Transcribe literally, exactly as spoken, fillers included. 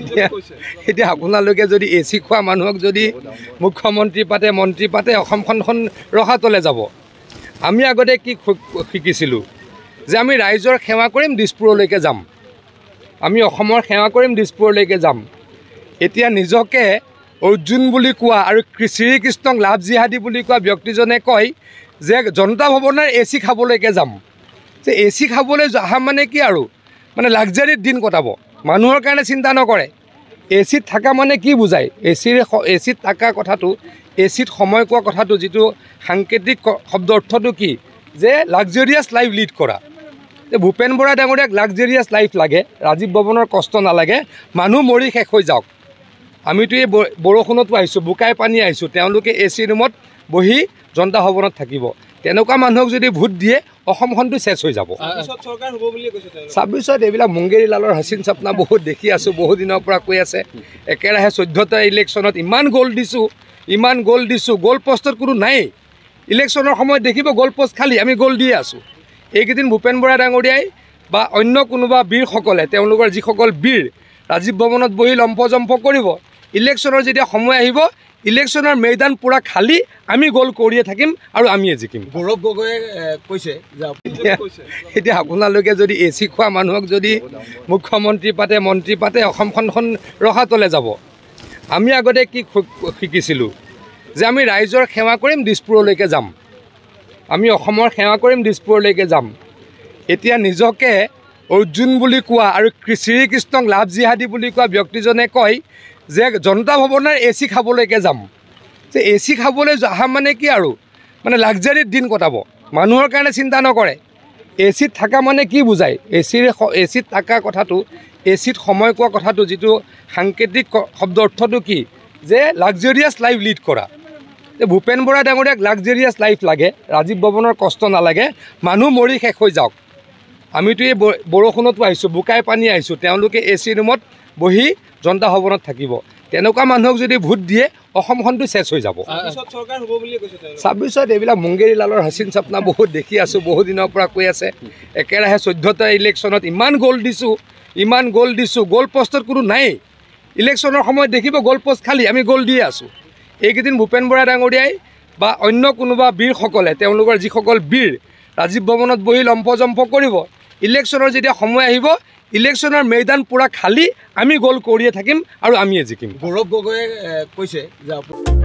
এতিয়া এতিয়া আপোনালোকে যদি এ চি খোৱা মানুহক যদি মুখ্যমন্ত্ৰী পাতে মন্ত্ৰী পাতে অসমখন ৰসাতলে যাব। আমি আগতে কি শিকিছিলোঁ যে আমি ৰাইজৰ সেৱা কৰিম দিছপুৰলৈকে যাম, আমি অসমৰ সেৱা কৰিম দিছপুৰলৈকে যাম। এতিয়া নিজকে অৰ্জুন বুলি কোৱা আৰু শ্ৰীকৃষ্ণক লাভ জিহাদী বুলি কোৱা ব্যক্তিজনে কয় যে জনতা ভৱনৰ এ চি খাবলৈকে যাম। যে এ চি খাবলৈ অহা মানে কি আৰু মানে লাক্সাৰীত দিন কটাব, মানুহৰ কাৰণে চিন্তা নকৰে। এ চিত থকা মানে কি বুজায়? এ চিৰ এ চিত থকা কথাটো, এ চিত সময় কোৱা কথাটো যিটো সাংকেতিক শব্দ অৰ্থটো কি যে লাক্সাৰিয়াছ লাইফ লিড কৰা। যে ভূপেন বৰা ডাঙৰীয়াক লাক্সাৰিয়াছ লাইফ লাগে, ৰাজীৱ ভৱনৰ কষ্ট নালাগে, মানুহ মৰি শেষ হৈ যাওক। আমিতো এই বৰষুণতো আহিছোঁ, বোকাই পানী আহিছোঁ, তেওঁলোকে এ চি ৰুমত বহি জনতা ভৱনত থাকিব। তেনেকুৱা মানুহক যদি ভোট দিয়ে অসমখনটো চেচ হৈ যাব। ছাব্বিছত এইবিলাক মুংগেৰী লালৰ হাচিন চাপনা বহুত দেখি আছোঁ, বহুত দিনৰ পৰা কৈ আছে। একেৰাহে চৈধ্যটা ইলেকশ্যনত ইমান গ'ল দিছোঁ, ইমান গ'ল দিছোঁ, গ'ল পষ্টত কোনো নাই। ইলেকশ্যনৰ সময়ত দেখিব গ'ল পষ্ট খালী, আমি গ'ল দিয়ে আছোঁ। এইকেইদিন ভূপেন বৰা ডাঙৰীয়াই বা অন্য কোনোবা বীৰসকলে, তেওঁলোকৰ যিসকল বীৰ ৰাজীৱ ভৱনত বহি লম্ফজম্ফ কৰিব, ইলেকশ্যনৰ যেতিয়া সময় আহিব ইলেকশ্যনৰ মৈদান পূৰা খালী, আমি গ'ল কৰিয়ে থাকিম আৰু আমিয়ে জিকিম। গৌৰৱ গগৈয়ে কৈছে এতিয়া আপোনালোকে যদি এ চি খোৱা মানুহক যদি মুখ্যমন্ত্ৰী পাতে মন্ত্ৰী পাতে অসমখন ৰসাতলে যাব। আমি আগতে কি শিকিছিলোঁ যে আমি ৰাইজৰ সেৱা কৰিম দিছপুৰলৈকে যাম, আমি অসমৰ সেৱা কৰিম দিছপুৰলৈকে যাম। এতিয়া নিজকে অৰ্জুন বুলি কোৱা আৰু শ্ৰীকৃষ্ণক লাভ জিহাদী বুলি কোৱা ব্যক্তিজনে কয় যে জনতা ভৱনৰ এ চি খাবলৈকে যাম। যে এ চি খাবলৈ অহা মানে কি আৰু মানে লাক্সাৰীত দিন কটাব, মানুহৰ কাৰণে চিন্তা নকৰে। এ চিত থকা মানে কি বুজায়? এ চিৰ এ চিত থকা কথাটো, এ চিত সময় কোৱা কথাটো যিটো সাংকেতিক শব্দ অৰ্থটো কি যে লাক্সাৰিয়াছ লাইফ লিড কৰা। যে ভূপেন বৰা ডাঙৰীয়াক লাক্সাৰিয়াছ লাইফ লাগে, ৰাজীৱ ভৱনৰ কষ্ট নালাগে, মানুহ মৰি শেষ হৈ যাওক। আমিতো এই বৰষুণতো আহিছোঁ, বোকাই পানী আহিছোঁ, তেওঁলোকে এ চি ৰুমত বহি জনতা ভৱনত থাকিব। তেনেকুৱা মানুহক যদি ভোট দিয়ে অসমখনটো চেচ হৈ যাব। ছাব্বিছত এইবিলাক মুংগেৰী লালৰ হাচিন চাপনা বহুত দেখি আছোঁ, বহুত দিনৰ পৰা কৈ আছে। একেৰাহে চৈধ্যটা ইলেকশ্যনত ইমান গ'ল দিছোঁ, ইমান গ'ল দিছোঁ, গ'ল পষ্টত কোনো নাই। ইলেকশ্যনৰ সময়ত দেখিব গ'ল পষ্ট খালী, আমি গ'ল দিয়ে আছোঁ। এইকেইদিন ভূপেন বৰা ডাঙৰীয়াই বা অন্য কোনোবা বীৰসকলে, তেওঁলোকৰ যিসকল বীৰ ৰাজীৱ ভৱনত বহি লম্ফজম্ফ কৰিব, ইলেকশ্যনৰ যেতিয়া সময় আহিব ইলেকশ্যনৰ মৈদান পূৰা খালী, আমি গ'ল কৰিয়ে থাকিম আৰু আমিয়ে জিকিম। গৌৰৱ গগৈয়ে কৈছে যে